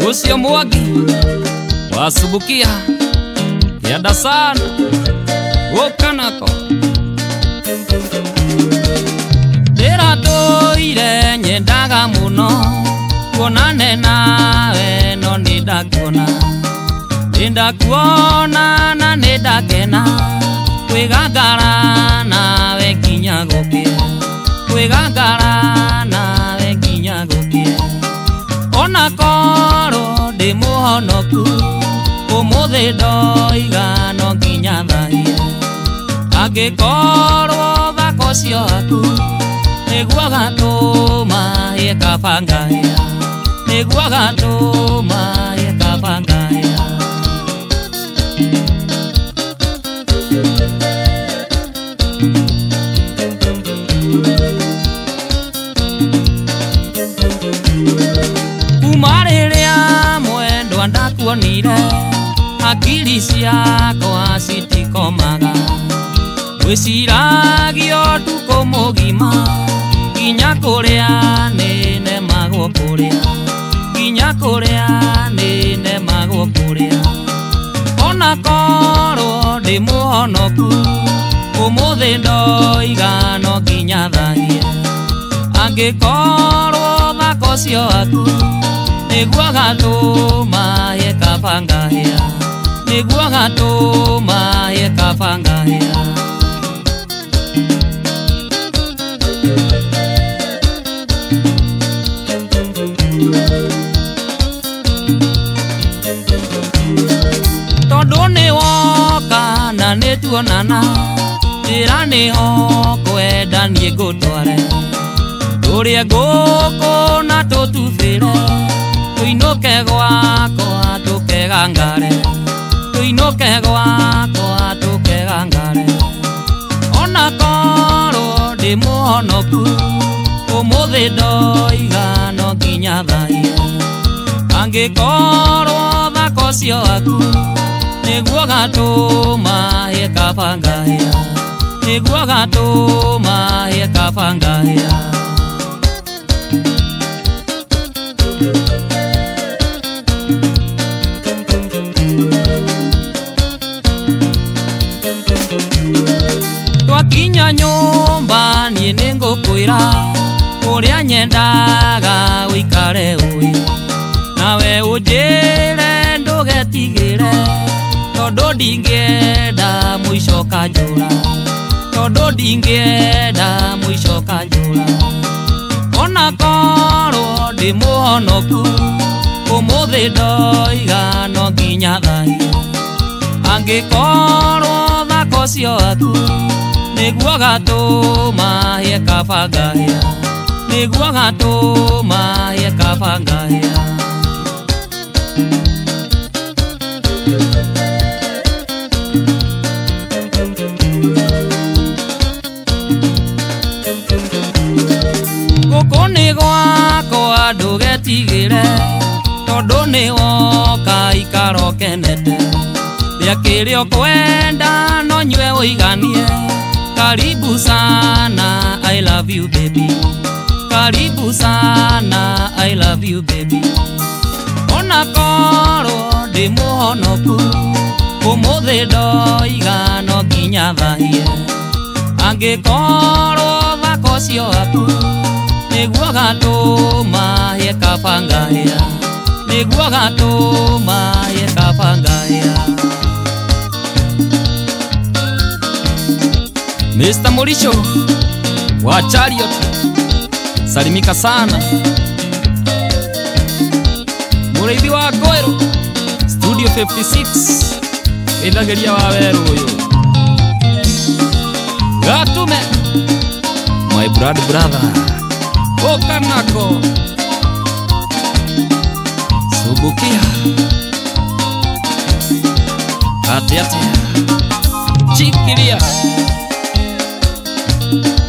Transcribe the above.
Ucio Mwangi wasubukia yada sana wokanako ndiratoire nyendaga muno kuonane nawe no nindakuona na nindakena kwigangara nawe nginya gukia kwigangara nawe nginya gukia ona korwo ndi muhonoku umuthi ndoiga no nginya thahie angikorwo thako cio aku niguo gatuma hie kabangahia niguo gatuma hie kabangahia kumariria mwendwa ndakuonire akili ciakwa citikomaga gwiciragio tuko mugima nginya kuria ninemagwo kuria nginya kuria ninemagwo kuria ona korwo ndi muhonoku umuthi ndoiga no nginya thahie angikorwo thako cio aku niguo gatuma hie kabangahia niguo gatuma hie kabangahia tondu ni woka na nituonana njira niho kwendanie ngutware turie nguku na tutubire tuinuke gwakwa tukegangare tuinuke gwakwa tukegangare ona korwo ndi muhonoku umuthi ndoiga no nginya thahie angikorwo thako cio aku niguo gatuma hie kabangahia niguo gatuma hie kabangahia twakinya nyumba nie ningukwira uria nyendaga wikare uyu nawe unjire ndugetigire tondu ndingenda mwico kanjura tondu ndingenda mwico kanjura ona korwo ndi muhonoku umuthi ndoiga no nginya thahie angikorwo thako cio aku niguo gatuma hie kabangahia niguo gatuma hie kabangahia guku ni gwakwa ndugetigire tondu ni woka ikaro kenete ria kirio kwenda no nyue uiganie karibu sana I love you baby karibu sana I love you baby ona korwo ndi muhonoku umuthi ndoiga no nginya thahie angikorwo thako cio aku niguo gatuma hie kabangahia niguo gatuma hie kabangahia Mr. Morisho wa Chariot salimika sana murithi wa Koero Studio 56 ithageria wa weru uyu gatume my brother okanako subukia atiatia chikiria